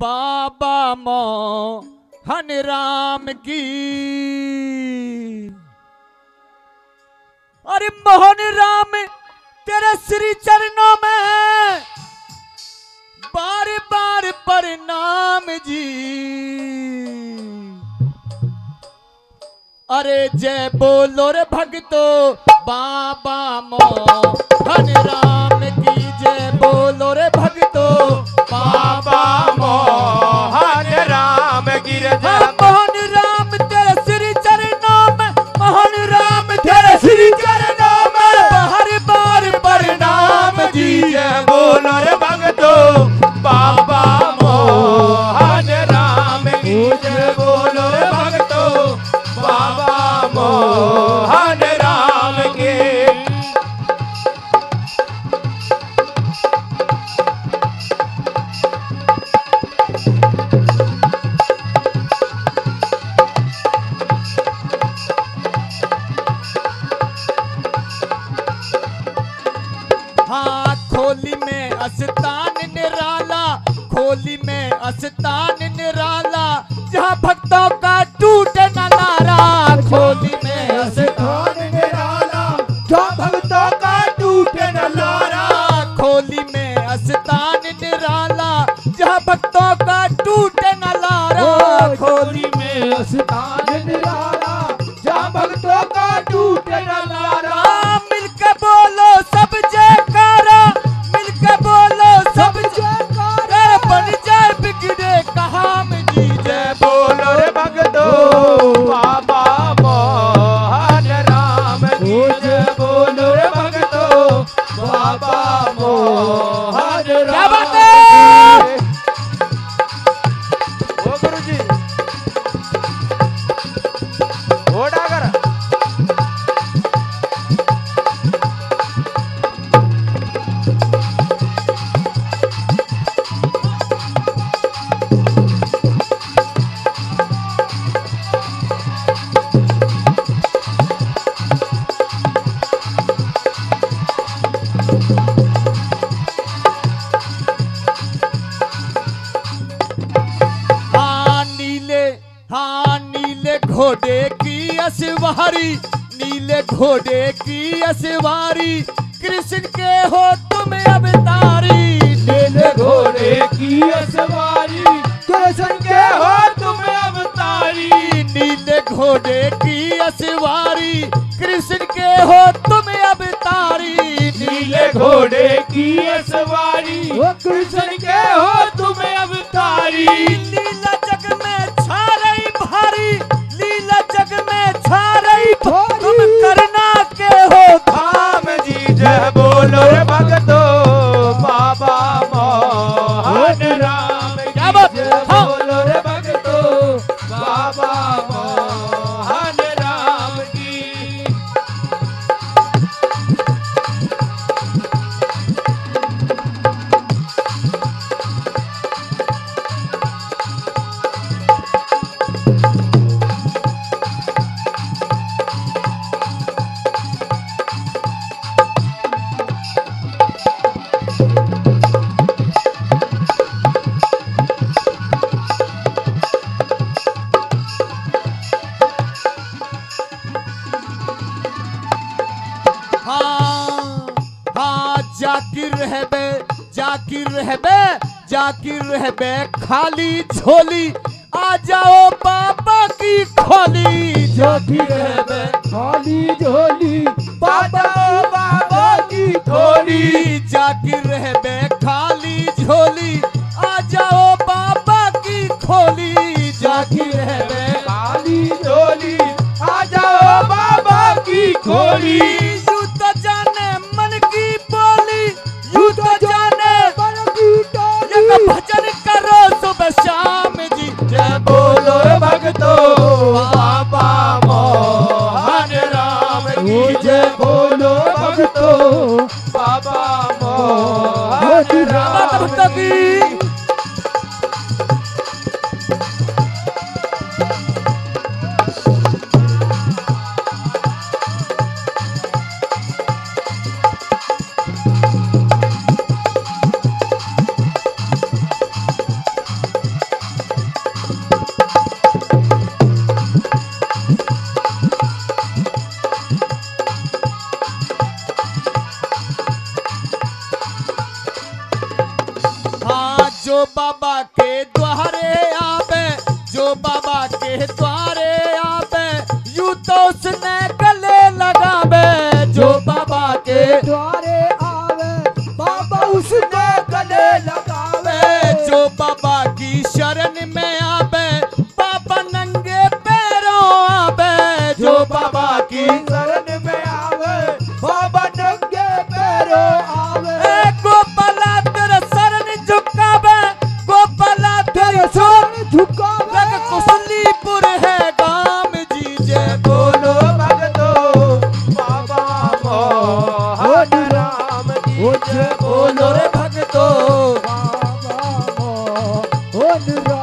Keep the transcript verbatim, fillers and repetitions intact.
बाबा मोहन राम की। अरे मोहन राम तेरे श्री चरणों में बार बार प्रणाम जी। अरे जय बोलो रे भक्तो बाबा मोहन राम की। जय बोलो रे भक्तो बाबा मोहन राम की। मोहन राम तेरे श्री चरणों में, मोहन राम तेरे श्री चरणों में बार बार प्रणाम जी। जय बोलो रे भक्तो बाबा मोहन राम की। जय बोलो रे भक्तो बाबा मोहन राम के। हाँ खोली में अस्तान निराला, खोली में अस्तान निराला जहाँ भक्तों का टूटे न नारा। खोली में अस्तान निराला जहाँ भक्तों का टूटे न नारा। खोली में अस्तान निराला जहाँ भक्तों का टूटे न नारा। खोली में अस्तान निराला जहाँ भक्तों का टूटे न नारा। मिलके बोलो सब जयकारा, मिलके बोलो सब जयकारा बन जाए बिगड़े कहाम जी। जय बोलो रे भक्तो बाबा मोहन राम की। जय बोलो रे भक्तो बाबा मोहन राम की। ओ गुरुजी ओ डागर हाँ नीले घोड़े की असवारी, नीले घोड़े की असवारी कृष्ण के हो तुम अवतारी। नीले घोड़े की असवारी कृष्ण के हो तुम अवतारी। नीले घोड़े की असवारी कृष्ण के हो तुम अवतारी। नीले घोड़े की असवारी कृष्ण के हो तुम अवतारी। लीला जग में छा रही भारी, लीला जग में छा रही तुम करना के हो धाम जी। जय बोलो रे भक्तो बाबा मोहन राम की। जय बोलो रे भक्तो बाबा मोहन राम की। जाकिर रहबे, जाकिर रहबे, जाकिर रहबे खाली झोली आ जाओ बाबा की खोली। जाकिर रहबे खाली झोली आ जाओ बाबा की खोली। जाकिर रहबे खाली झोली आ जाओ बाबा की खोली। जाकिर रहबे खाली झोली आ जाओ बाबा की खोली। यूं तो जाने मन की बोली, यूं तो जाने मन की टोली। ये भजन करो सुबह शाम जी। जय बोलो भक्तो बाबा मोहन राम की। जय बोलो भक्तो बाबा मोहन राम की। बाबा के द्वारे आवे, जो बाबा के द्वारे आवे, यूं तो उसने गले लगावे। जो बाबा के द्वारे आवे बाबा उसने गले लगावे। जो बाबा की शरण में आवे, बाबा नंगे पैरों आवे। जो बाबा की शरण में आवे बाबा नंगे पैरों आवे। गोपाला तेरा शरण झुकावे, गोपाला तेरा शरण झुकावे। कुसलीपुर है गाम जी, जय बोलो भगतो बाबा मोहन राम जी, जय बोलो रे भगतो बाबा मोहन राम।